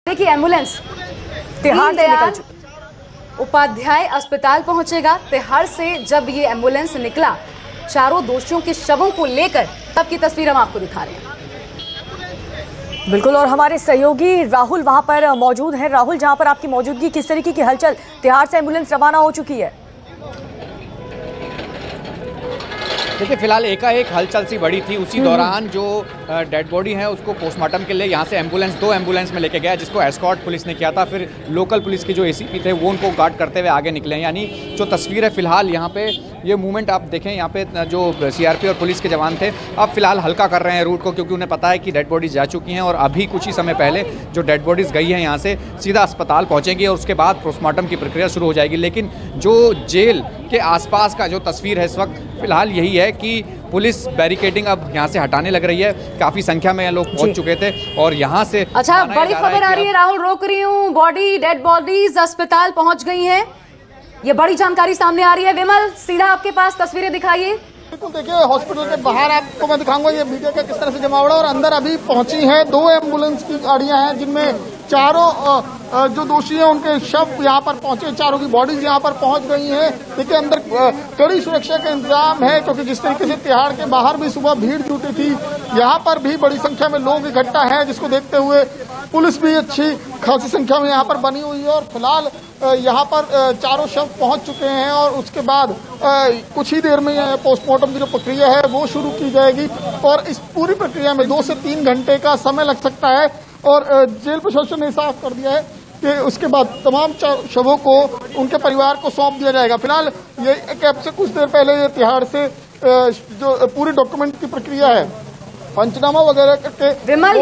देखिए एम्बुलेंस तिहाड़ से निकल चुकी, उपाध्याय अस्पताल पहुंचेगा। तिहाड़ से जब ये एम्बुलेंस निकला चारों दोषियों के शवों को लेकर, तब की तस्वीर हम आपको दिखा रहे हैं। बिल्कुल, और हमारे सहयोगी राहुल वहां पर मौजूद हैं। राहुल, जहां पर आपकी मौजूदगी, किस तरीके की हलचल, तिहाड़ से एम्बुलेंस रवाना हो चुकी है? देखिए फिलहाल एकाएक हलचल सी बड़ी थी। उसी दौरान जो डेड बॉडी है उसको पोस्टमार्टम के लिए यहाँ से दो एम्बुलेंस में लेके गया, जिसको एस्कॉर्ट पुलिस ने किया था। फिर लोकल पुलिस के जो एसीपी थे वो उनको गार्ड करते हुए आगे निकले। यानी जो तस्वीर है फिलहाल यहाँ पे ये मूवमेंट आप देखें, यहाँ पे जो सीआरपी और पुलिस के जवान थे अब फिलहाल हल्का कर रहे हैं रूट को, क्योंकि उन्हें पता है कि डेड बॉडीज जा चुकी हैं और अभी कुछ ही समय पहले जो डेड बॉडीज गई हैं यहाँ से सीधा अस्पताल पहुँचेंगी और उसके बाद पोस्टमार्टम की प्रक्रिया शुरू हो जाएगी। लेकिन जो जेल के आसपास का जो तस्वीर है इस वक्त फिलहाल यही है कि पुलिस बैरिकेडिंग अब यहाँ से हटाने लग रही है। काफी संख्या में लोग पहुंच चुके थे और यहाँ से अच्छा, बड़ी खबर आ रही है राहुल, रोक रही हूँ। डेड बॉडीज अस्पताल पहुंच गई हैं, ये बड़ी जानकारी सामने आ रही है। विमल, सीधा आपके पास तस्वीरें दिखाइए। बिल्कुल, देखिए हॉस्पिटल के बाहर आपको मैं दिखाऊंगा ये मीडिया का किस तरह से जमावड़ा, और अंदर अभी पहुंची है 2 एम्बुलेंस की गाड़ियां हैं जिनमें चारों जो दोषी हैं उनके शव यहाँ पर पहुंचे, चारों की बॉडीज यहाँ पर पहुंच गई हैं। देखिए अंदर कड़ी सुरक्षा का इंतजाम है, क्योंकि जिस तरीके से तिहाड़ के बाहर भी सुबह भीड़ जुटी थी, यहाँ पर भी बड़ी संख्या में लोग इकट्ठा हैं, जिसको देखते हुए पुलिस भी अच्छी खासी संख्या में यहाँ पर बनी हुई है। और फिलहाल यहाँ पर चारों शव पहुंच चुके हैं और उसके बाद कुछ ही देर में पोस्टमार्टम की जो प्रक्रिया है वो शुरू की जाएगी और इस पूरी प्रक्रिया में 2 से 3 घंटे का समय लग सकता है। और जेल प्रशासन ने साफ कर दिया है कि उसके बाद तमाम शवों को उनके परिवार को सौंप दिया जाएगा। फिलहाल ये कैब से कुछ देर पहले ये तिहाड़ से जो पूरी डॉक्यूमेंट की प्रक्रिया है, पंचनामा वगैरह करके। विमल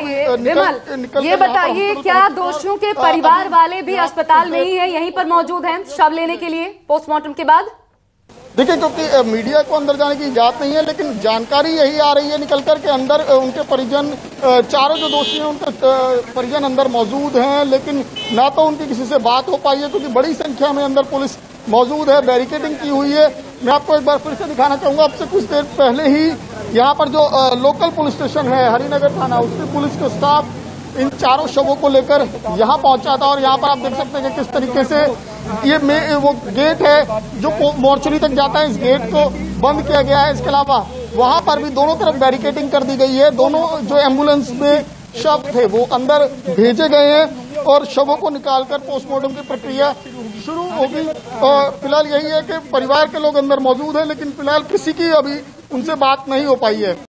ये बताइए क्या दोषियों के परिवार वाले भी अस्पताल में ही है, यहीं पर मौजूद हैं शव लेने के लिए पोस्टमार्टम के बाद? देखिए, क्योंकि मीडिया को अंदर जाने की इजाजत नहीं है, लेकिन जानकारी यही आ रही है निकल कर के अंदर उनके परिजन, चारों जो दोषी हैं उनके परिजन अंदर मौजूद हैं, लेकिन ना तो उनकी किसी से बात हो पाई है क्योंकि बड़ी संख्या में अंदर पुलिस मौजूद है, बैरिकेडिंग की हुई है। मैं आपको एक बार फिर से दिखाना चाहूंगा, अब से कुछ देर पहले ही यहाँ पर जो लोकल पुलिस स्टेशन है हरिनगर थाना, उसकी पुलिस के स्टाफ इन चारों शवों को लेकर यहाँ पहुंचा था। और यहाँ पर आप देख सकते हैं कि किस तरीके से ये वो गेट है जो मोर्चरी तक जाता है, इस गेट को बंद किया गया है। इसके अलावा वहां पर भी दोनों तरफ बैरिकेडिंग कर दी गई है। दोनों जो एम्बुलेंस में शव थे वो अंदर भेजे गए हैं और शवों को निकालकर पोस्टमार्टम की प्रक्रिया शुरू होगी। और फिलहाल यही है कि परिवार के लोग अंदर मौजूद हैं, लेकिन फिलहाल किसी की अभी उनसे बात नहीं हो पाई है।